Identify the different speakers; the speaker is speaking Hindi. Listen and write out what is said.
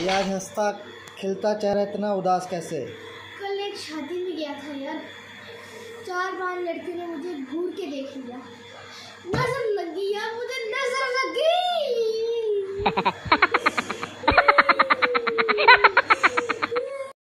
Speaker 1: ये आज हंसता खिलता चेहरा इतना उदास कैसे?
Speaker 2: कल एक शादी में गया था यार, 4-5 लड़कियों ने मुझे घूर के देख लिया। नजर लगी यार, मुझे नजर लगी।